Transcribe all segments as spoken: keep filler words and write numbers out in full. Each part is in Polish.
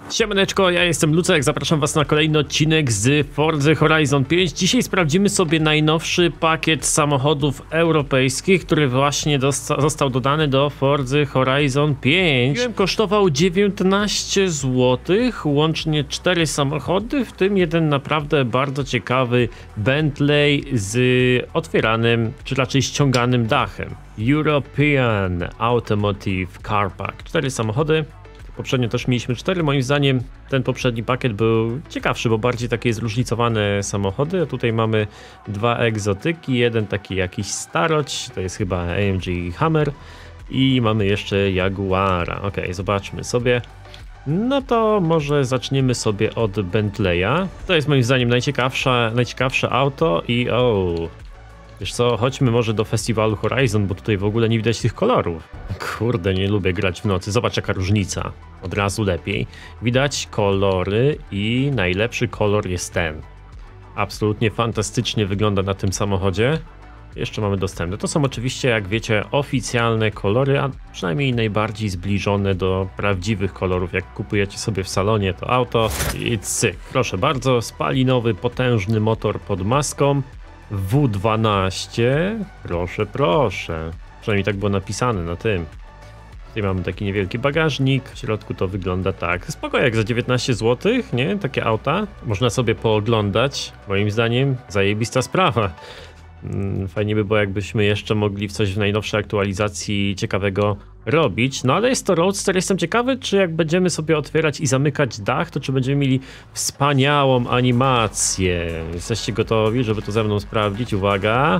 Siemaneczko, ja jestem Lucek, zapraszam was na kolejny odcinek z Forza Horizon pięć. Dzisiaj sprawdzimy sobie najnowszy pakiet samochodów europejskich, który właśnie został dodany do Forza Horizon pięć. Kosztował dziewiętnaście złotych, łącznie cztery samochody, w tym jeden naprawdę bardzo ciekawy Bentley z otwieranym, czy raczej ściąganym dachem. European Automotive Car Pack. Cztery samochody. Poprzednio też mieliśmy cztery. Moim zdaniem ten poprzedni pakiet był ciekawszy, bo bardziej takie zróżnicowane samochody. A tutaj mamy dwa egzotyki, jeden taki jakiś starość, to jest chyba A M G Hammer i mamy jeszcze Jaguara. Ok, zobaczmy sobie. No to może zaczniemy sobie od Bentleya. To jest moim zdaniem najciekawsze, najciekawsze auto i o... Wiesz co, chodźmy może do festiwalu Horizon, bo tutaj w ogóle nie widać tych kolorów. Kurde, nie lubię grać w nocy. Zobacz jaka różnica. Od razu lepiej. Widać kolory i najlepszy kolor jest ten. Absolutnie fantastycznie wygląda na tym samochodzie. Jeszcze mamy dostępne. To są oczywiście, jak wiecie, oficjalne kolory, a przynajmniej najbardziej zbliżone do prawdziwych kolorów. Jak kupujecie sobie w salonie to auto i cyk. Proszę bardzo, spalinowy, potężny motor pod maską. W dwanaście, proszę, proszę. Przynajmniej tak było napisane na tym. Tutaj mamy taki niewielki bagażnik. W środku to wygląda tak. Spoko, jak za dziewiętnaście złotych, nie? Takie auta. Można sobie pooglądać. Moim zdaniem zajebista sprawa. Fajnie by było, jakbyśmy jeszcze mogli w coś w najnowszej aktualizacji ciekawego robić. No ale jest to Roadster. Jestem ciekawy, czy jak będziemy sobie otwierać i zamykać dach, to czy będziemy mieli wspaniałą animację. Jesteście gotowi, żeby to ze mną sprawdzić? Uwaga.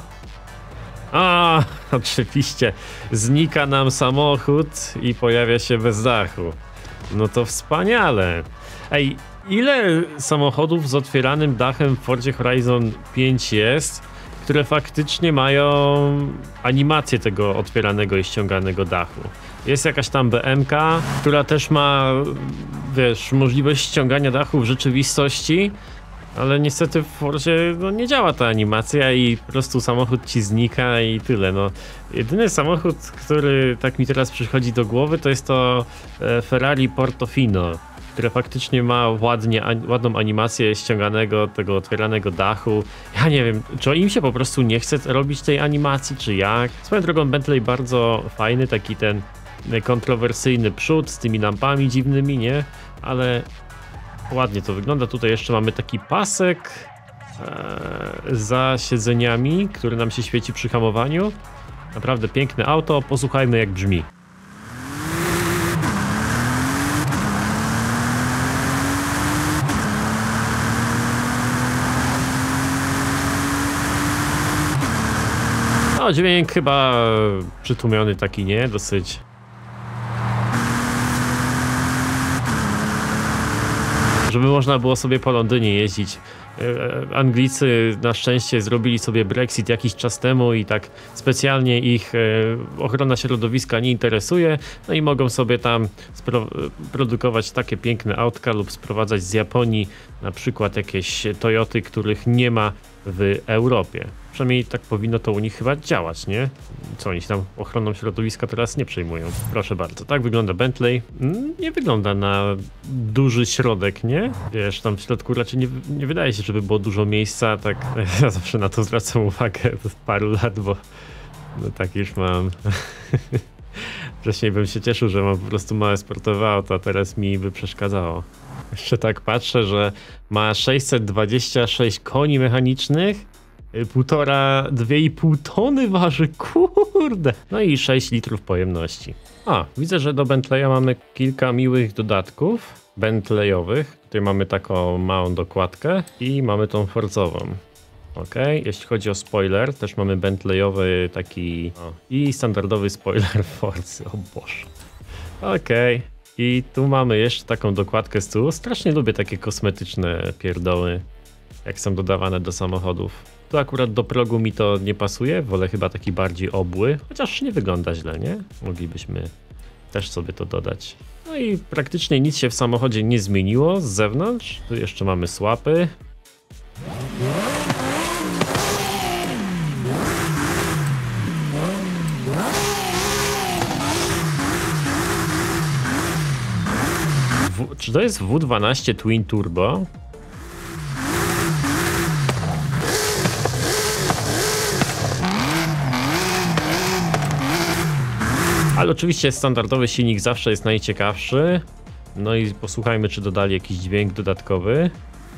A, oczywiście. Znika nam samochód i pojawia się bez dachu. No to wspaniale. Ej, ile samochodów z otwieranym dachem w Forzie Horizon pięć jest, które faktycznie mają animację tego otwieranego i ściąganego dachu? Jest jakaś tam B M K, która też ma, wiesz, możliwość ściągania dachu w rzeczywistości, ale niestety w Forzie no, nie działa ta animacja i po prostu samochód ci znika i tyle. No, jedyny samochód, który tak mi teraz przychodzi do głowy, to jest to Ferrari Portofino, które faktycznie ma ładnie, ładną animację ściąganego, tego otwieranego dachu. Ja nie wiem, czy im się po prostu nie chce robić tej animacji, czy jak. Swoją drogą Bentley bardzo fajny, taki ten kontrowersyjny przód z tymi lampami dziwnymi, nie? Ale ładnie to wygląda. Tutaj jeszcze mamy taki pasek ee, za siedzeniami, który nam się świeci przy hamowaniu. Naprawdę piękne auto. Posłuchajmy, jak brzmi. No, dźwięk chyba przytłumiony taki, nie? Dosyć. Żeby można było sobie po Londynie jeździć. Anglicy na szczęście zrobili sobie Brexit jakiś czas temu i tak specjalnie ich ochrona środowiska nie interesuje. No i mogą sobie tam produkować takie piękne autka lub sprowadzać z Japonii na przykład jakieś Toyoty, których nie ma w Europie. Przynajmniej tak powinno to u nich chyba działać, nie? Co oni się tam ochroną środowiska teraz nie przejmują. Proszę bardzo, tak wygląda Bentley. Nie wygląda na duży środek, nie? Wiesz, tam w środku raczej nie, nie wydaje się, żeby było dużo miejsca, tak ja zawsze na to zwracam uwagę od paru lat, bo no tak już mam. Wcześniej bym się cieszył, że mam po prostu małe sportowe auto, a teraz mi by przeszkadzało. Jeszcze tak patrzę, że ma sześćset dwadzieścia sześć koni mechanicznych, półtora, dwie i pół tony waży, kurde. No i sześć litrów pojemności. A, widzę, że do Bentleya mamy kilka miłych dodatków Bentleyowych. Tutaj mamy taką małą dokładkę i mamy tą Forzową. Ok, jeśli chodzi o spoiler, też mamy Bentleyowy taki o, i standardowy spoiler Forcy, o Boże. Ok, i tu mamy jeszcze taką dokładkę z tyłu. Strasznie lubię takie kosmetyczne pierdoły, jak są dodawane do samochodów. Tu akurat do progu mi to nie pasuje, wolę chyba taki bardziej obły, chociaż nie wygląda źle, nie? Moglibyśmy też sobie to dodać. No i praktycznie nic się w samochodzie nie zmieniło z zewnątrz. Tu jeszcze mamy słapy. w, czy to jest W dwanaście Twin Turbo? Ale oczywiście standardowy silnik zawsze jest najciekawszy. No i posłuchajmy, czy dodali jakiś dźwięk dodatkowy.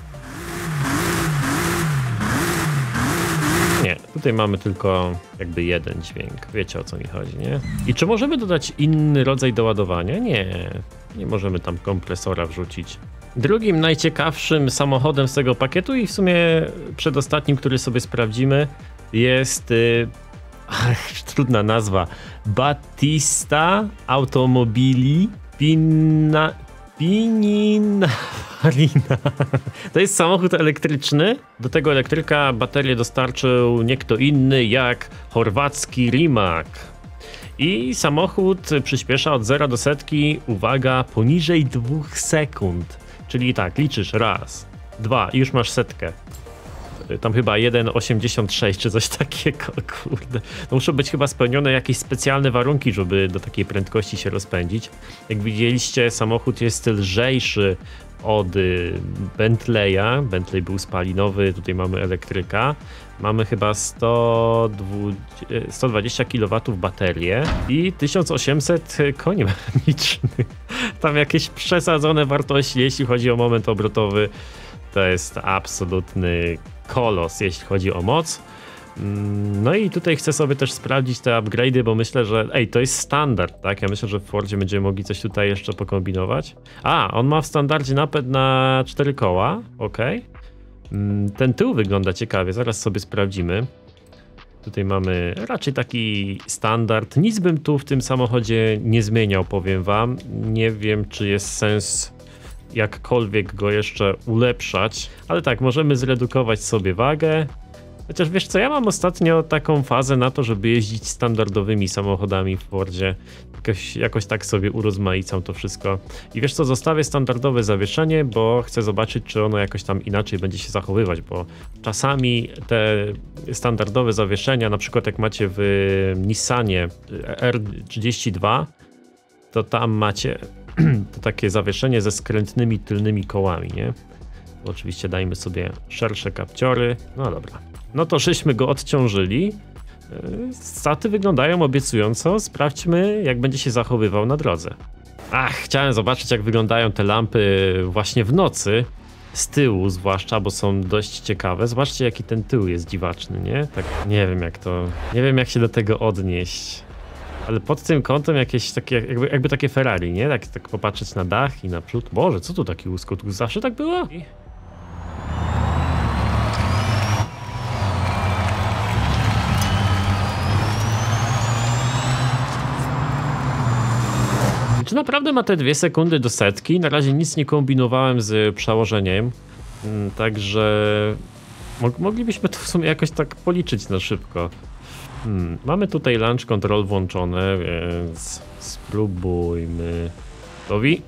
Nie, tutaj mamy tylko jakby jeden dźwięk. Wiecie, o co mi chodzi, nie? I czy możemy dodać inny rodzaj doładowania? Nie, nie możemy tam kompresora wrzucić. Drugim najciekawszym samochodem z tego pakietu i w sumie przedostatnim, który sobie sprawdzimy, jest... Yy, ach, trudna nazwa. Battista Automobili Pinna... Pininfarina. To jest samochód elektryczny. Do tego elektryka baterię dostarczył nie kto inny jak chorwacki Rimac. I samochód przyspiesza od zera do setki, uwaga, poniżej dwóch sekund. Czyli tak, liczysz raz, dwa i już masz setkę. Tam chyba jeden osiemdziesiąt sześć czy coś takiego, kurde. No muszą być chyba spełnione jakieś specjalne warunki, żeby do takiej prędkości się rozpędzić. Jak widzieliście, samochód jest lżejszy od Bentleya. Bentley był spalinowy, tutaj mamy elektryka. Mamy chyba sto dwadzieścia kilowatów baterię i tysiąc osiemset koni mechanicznych. Tam jakieś przesadzone wartości, jeśli chodzi o moment obrotowy. To jest absolutny kolos, jeśli chodzi o moc. No i tutaj chcę sobie też sprawdzić te upgrade'y, bo myślę, że ej, to jest standard, tak? Ja myślę, że w Fordzie będziemy mogli coś tutaj jeszcze pokombinować. A, on ma w standardzie napęd na cztery koła, ok. Ten tył wygląda ciekawie, zaraz sobie sprawdzimy. Tutaj mamy raczej taki standard. Nic bym tu w tym samochodzie nie zmieniał, powiem wam. Nie wiem, czy jest sens jakkolwiek go jeszcze ulepszać, ale tak, możemy zredukować sobie wagę. Chociaż wiesz co, ja mam ostatnio taką fazę na to, żeby jeździć standardowymi samochodami w Fordzie. Jakoś, jakoś tak sobie urozmaicam to wszystko. I wiesz co, zostawię standardowe zawieszenie, bo chcę zobaczyć, czy ono jakoś tam inaczej będzie się zachowywać, bo czasami te standardowe zawieszenia, na przykład jak macie w Nissanie R trzydzieści dwa, to tam macie to takie zawieszenie ze skrętnymi tylnymi kołami, nie? Bo oczywiście dajmy sobie szersze kapciory. No dobra. No to żeśmy go odciążyli. Staty wyglądają obiecująco. Sprawdźmy, jak będzie się zachowywał na drodze. Ach, chciałem zobaczyć, jak wyglądają te lampy właśnie w nocy. Z tyłu zwłaszcza, bo są dość ciekawe. Zobaczcie, jaki ten tył jest dziwaczny, nie? Tak, nie wiem jak to... Nie wiem, jak się do tego odnieść. Ale pod tym kątem jakieś takie, jakby, jakby takie Ferrari, nie? Tak, tak popatrzeć na dach i naprzód. Boże, co tu taki łusko? Tu zawsze tak było? Czy naprawdę ma te dwie sekundy do setki? Na razie nic nie kombinowałem z przełożeniem. Także moglibyśmy to w sumie jakoś tak policzyć na szybko. Hmm, mamy tutaj launch control włączone, więc spróbujmy. Gotowi?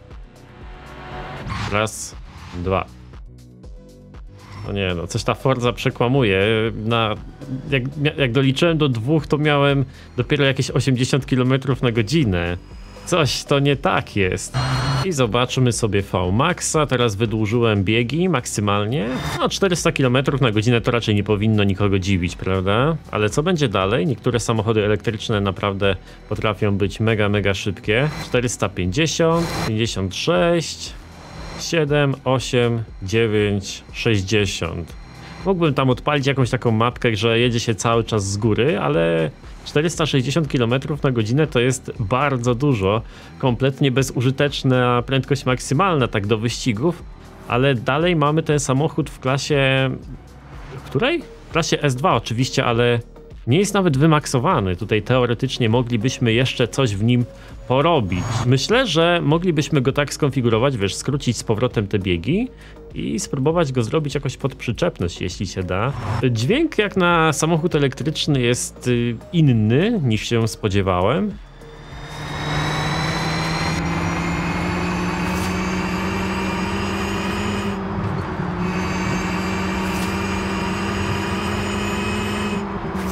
Raz, dwa. No nie no, coś ta Forza przekłamuje. Na, jak, jak doliczyłem do dwóch, to miałem dopiero jakieś osiemdziesiąt kilometrów na godzinę. Coś to nie tak jest. I zobaczymy sobie V Maxa. Teraz wydłużyłem biegi maksymalnie. No czterysta kilometrów na godzinę to raczej nie powinno nikogo dziwić, prawda? Ale co będzie dalej? Niektóre samochody elektryczne naprawdę potrafią być mega, mega szybkie. czterysta pięćdziesiąt, pięćdziesiąt sześć, siedem, osiem, dziewięć, sześćdziesiąt. Mógłbym tam odpalić jakąś taką mapkę, że jedzie się cały czas z góry, ale czterysta sześćdziesiąt kilometrów na godzinę to jest bardzo dużo. Kompletnie bezużyteczna prędkość maksymalna tak do wyścigów, ale dalej mamy ten samochód w klasie... W której? W klasie S dwa oczywiście, ale nie jest nawet wymaksowany. Tutaj teoretycznie moglibyśmy jeszcze coś w nim porobić. Myślę, że moglibyśmy go tak skonfigurować, wiesz, skrócić z powrotem te biegi i spróbować go zrobić jakoś pod przyczepność, jeśli się da. Dźwięk jak na samochód elektryczny jest inny niż się spodziewałem.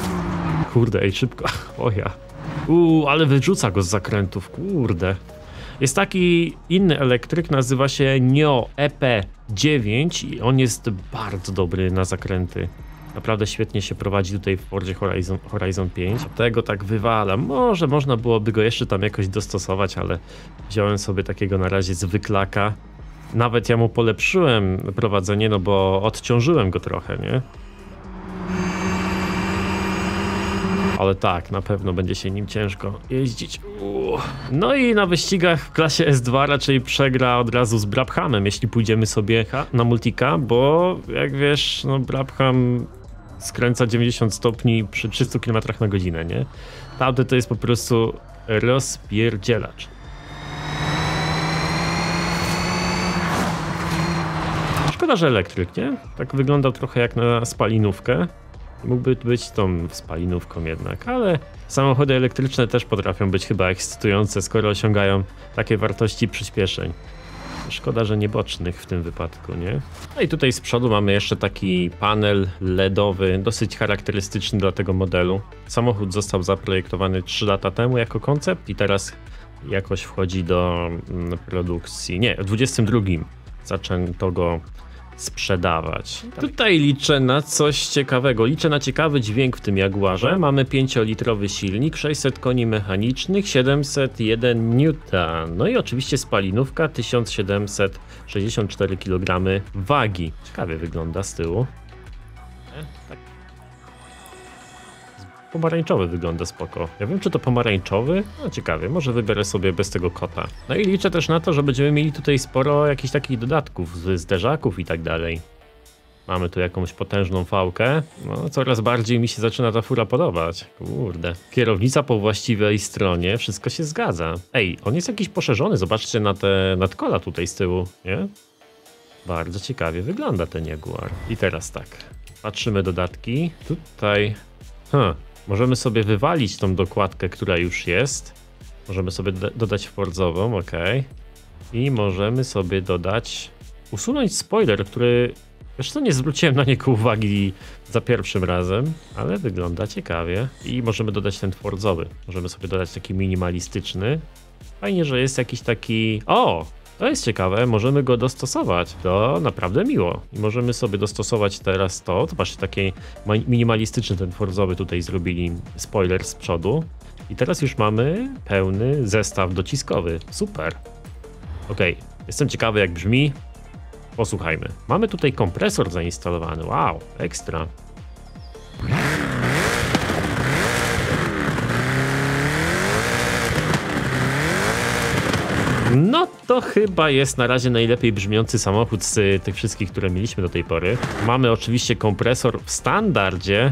Kurde, ej, szybko. O ja. Uuu, ale wyrzuca go z zakrętów, kurde. Jest taki inny elektryk, nazywa się Nio E P dziewięć i on jest bardzo dobry na zakręty. Naprawdę świetnie się prowadzi tutaj w Fordzie Horizon, Horizon pięć. Tego tak wywala. Może można byłoby go jeszcze tam jakoś dostosować, ale wziąłem sobie takiego na razie zwyklaka. Nawet ja mu polepszyłem prowadzenie, no bo odciążyłem go trochę, nie? Ale tak, na pewno będzie się nim ciężko jeździć. Uuu. No i na wyścigach w klasie S dwa raczej przegra od razu z Brabhamem, jeśli pójdziemy sobie na multika, bo jak wiesz, no Brabham skręca dziewięćdziesiąt stopni przy trzystu kilometrach na godzinę, nie? Tamte to jest po prostu rozpierdzielacz. Szkoda, że elektryk, nie? Tak wyglądał trochę jak na spalinówkę. Mógłby być tą spalinówką jednak, ale samochody elektryczne też potrafią być chyba ekscytujące, skoro osiągają takie wartości przyspieszeń. Szkoda, że nie bocznych w tym wypadku, nie? No i tutaj z przodu mamy jeszcze taki panel ledowy, dosyć charakterystyczny dla tego modelu. Samochód został zaprojektowany trzy lata temu jako koncept i teraz jakoś wchodzi do produkcji. Nie, w dwudziestym drugim zaczęto go sprzedawać. Tutaj liczę na coś ciekawego. Liczę na ciekawy dźwięk w tym Jaguarze. Mamy pięciolitrowy silnik, sześćset koni mechanicznych, siedemset jeden niutonów. No i oczywiście spalinówka, tysiąc siedemset sześćdziesiąt cztery kilogramy wagi. Ciekawie wygląda z tyłu. Tak. Pomarańczowy wygląda spoko. Ja wiem, czy to pomarańczowy? No ciekawie, może wybiorę sobie bez tego kota. No i liczę też na to, że będziemy mieli tutaj sporo jakichś takich dodatków, z zderzaków i tak dalej. Mamy tu jakąś potężną fałkę. No coraz bardziej mi się zaczyna ta fura podobać. Kurde. Kierownica po właściwej stronie, wszystko się zgadza. Ej, on jest jakiś poszerzony, zobaczcie na te nadkola tutaj z tyłu, nie? Bardzo ciekawie wygląda ten Jaguar. I teraz tak, patrzymy dodatki. Tutaj... Huh. Możemy sobie wywalić tą dokładkę, która już jest. Możemy sobie do dodać fordzową, ok. I możemy sobie dodać... Usunąć spoiler, który... Wiesz co, nie zwróciłem na niego uwagi za pierwszym razem, ale wygląda ciekawie. I możemy dodać ten fordzowy. Możemy sobie dodać taki minimalistyczny. Fajnie, że jest jakiś taki... O! To jest ciekawe, możemy go dostosować. To naprawdę miło. I możemy sobie dostosować teraz to. Zobaczcie, taki minimalistyczny ten fordzowy tutaj zrobili spoiler z przodu. I teraz już mamy pełny zestaw dociskowy. Super. Ok, jestem ciekawy jak brzmi. Posłuchajmy. Mamy tutaj kompresor zainstalowany. Wow, ekstra. No to chyba jest na razie najlepiej brzmiący samochód z tych wszystkich, które mieliśmy do tej pory. Mamy oczywiście kompresor w standardzie.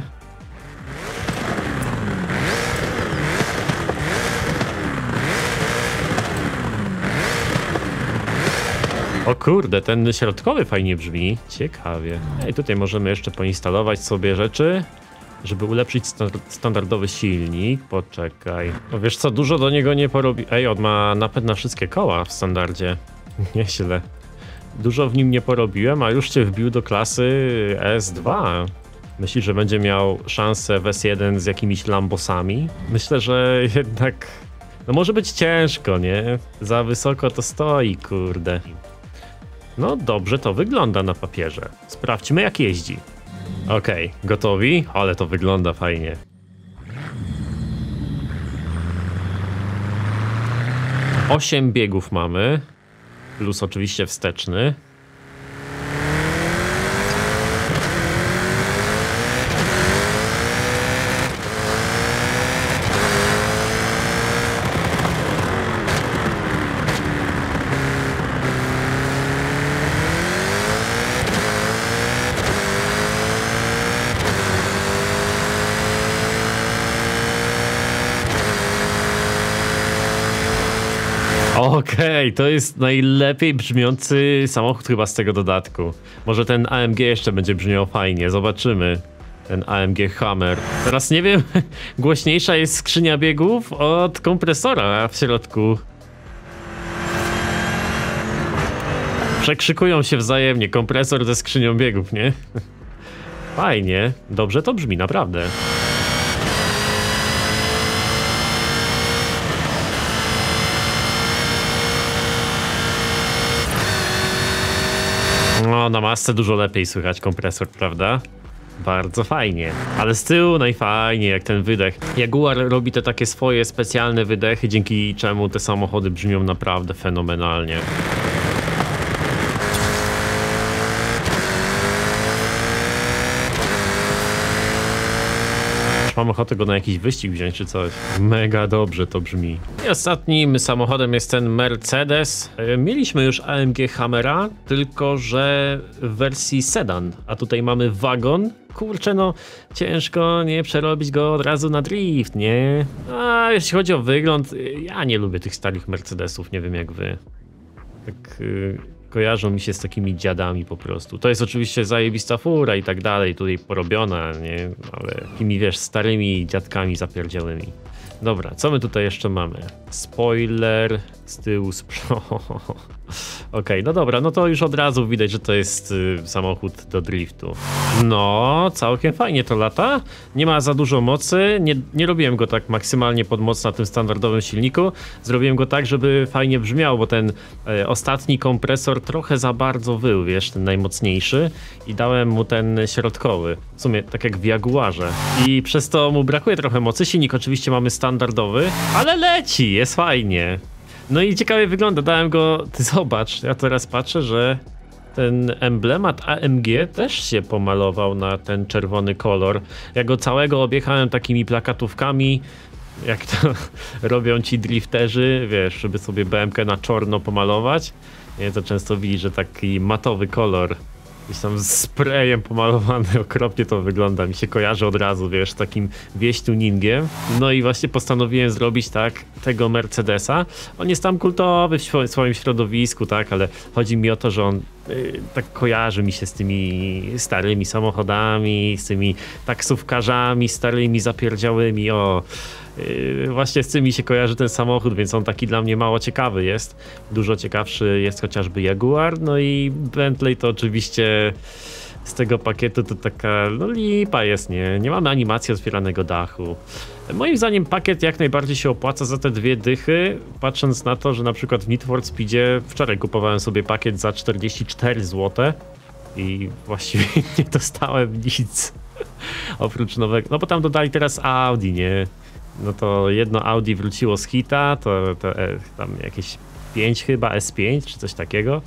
O kurde, ten środkowy fajnie brzmi. Ciekawie. I tutaj możemy jeszcze poinstalować sobie rzeczy, żeby ulepszyć standardowy silnik. Poczekaj. No wiesz co, dużo do niego nie porobi... Ej, on ma napęd na wszystkie koła w standardzie. Nieźle. Dużo w nim nie porobiłem, a już cię wbił do klasy S dwa. Myślisz, że będzie miał szansę w S jeden z jakimiś lambosami? Myślę, że jednak... No może być ciężko, nie? Za wysoko to stoi, kurde. No dobrze to wygląda na papierze. Sprawdźmy jak jeździ. Okej, okay, gotowi? Ale to wygląda fajnie. Osiem biegów mamy, plus oczywiście wsteczny. Okej, okay, to jest najlepiej brzmiący samochód chyba z tego dodatku. Może ten A M G jeszcze będzie brzmiał fajnie, zobaczymy. Ten A M G Hammer. Teraz nie wiem, głośniejsza jest skrzynia biegów od kompresora w środku. Przekrzykują się wzajemnie, kompresor ze skrzynią biegów, nie? Fajnie, dobrze to brzmi, naprawdę. No, na masce dużo lepiej słychać kompresor, prawda? Bardzo fajnie, ale z tyłu najfajniej, jak ten wydech. Jaguar robi te takie swoje specjalne wydechy, dzięki czemu te samochody brzmią naprawdę fenomenalnie. Mam ochotę go na jakiś wyścig wziąć czy coś. Mega dobrze to brzmi. I ostatnim samochodem jest ten Mercedes. Mieliśmy już A M G Hammera, tylko że w wersji sedan, a tutaj mamy wagon. Kurczę, no ciężko nie przerobić go od razu na drift, nie? A jeśli chodzi o wygląd, ja nie lubię tych starych Mercedesów, nie wiem jak wy. Tak... Yy... kojarzą mi się z takimi dziadami po prostu. To jest oczywiście zajebista fura i tak dalej, tutaj porobiona, nie? Ale takimi, wiesz, starymi dziadkami zapierdziałymi. Dobra, co my tutaj jeszcze mamy? Spoiler z tyłu, z przodu. Okej, okay, no dobra, no to już od razu widać, że to jest y, samochód do driftu. No, całkiem fajnie to lata. Nie ma za dużo mocy. Nie, nie robiłem go tak maksymalnie pod moc na tym standardowym silniku. Zrobiłem go tak, żeby fajnie brzmiał, bo ten y, ostatni kompresor trochę za bardzo wył, wiesz, ten najmocniejszy. I dałem mu ten środkowy. W sumie tak jak w Jaguarze. I przez to mu brakuje trochę mocy. Silnik oczywiście mamy standardowy, ale leci, jest fajnie. No i ciekawie wygląda, dałem go, ty zobacz, ja teraz patrzę, że ten emblemat A M G też się pomalował na ten czerwony kolor. Ja go całego objechałem takimi plakatówkami, jak to robią ci drifterzy, wiesz, żeby sobie B M K na czarno pomalować. Nie, to często widzisz, że taki matowy kolor, gdzieś tam z sprayem pomalowany, okropnie to wygląda, mi się kojarzy od razu, wiesz, z takim wieśtuningiem. No i właśnie postanowiłem zrobić tak tego Mercedesa. On jest tam kultowy w swoim środowisku, tak, ale chodzi mi o to, że on yy, tak kojarzy mi się z tymi starymi samochodami, z tymi taksówkarzami starymi, zapierdziałymi, o... Yy, właśnie z tym mi się kojarzy ten samochód, więc on taki dla mnie mało ciekawy jest. Dużo ciekawszy jest chociażby Jaguar, no i Bentley to oczywiście z tego pakietu to taka, no lipa jest, nie? Nie mamy animacji otwieranego dachu. Moim zdaniem pakiet jak najbardziej się opłaca za te dwie dychy, patrząc na to, że na przykład w Need for Speedzie wczoraj kupowałem sobie pakiet za czterdzieści cztery złote i właściwie nie dostałem nic oprócz nowego, no bo tam dodali teraz Audi, nie? No to jedno Audi wróciło z hita, to, to e, tam jakieś pięć chyba, S pięć czy coś takiego.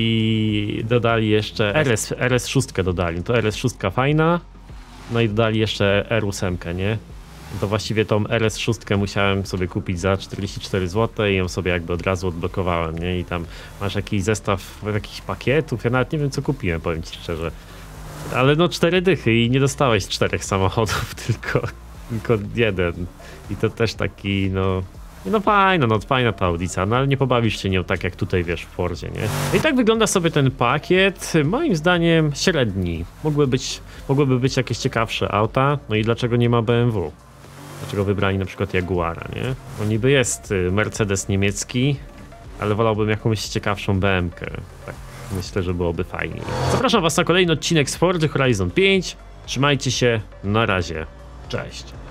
I dodali jeszcze R S, R S sześć dodali, to R S sześć fajna. No i dodali jeszcze R osiem, nie? To właściwie tą R S sześć musiałem sobie kupić za czterdzieści cztery złote i ją sobie jakby od razu odblokowałem, nie? I tam masz jakiś zestaw jakichś pakietów, ja nawet nie wiem co kupiłem, powiem ci szczerze. Ale no cztery dychy i nie dostałeś czterech samochodów, tylko, tylko jeden. I to też taki, no... No fajna, no fajna ta audycja, no ale nie pobawisz się nią tak jak tutaj, wiesz, w Fordzie, nie? No i tak wygląda sobie ten pakiet, moim zdaniem średni. Mogły być, mogłyby być jakieś ciekawsze auta, no i dlaczego nie ma B M W? Dlaczego wybrali na przykład Jaguara, nie? No niby jest Mercedes niemiecki, ale wolałbym jakąś ciekawszą B M K. Tak, myślę, że byłoby fajniej. Zapraszam was na kolejny odcinek z Forza Horizon pięć. Trzymajcie się, na razie, cześć.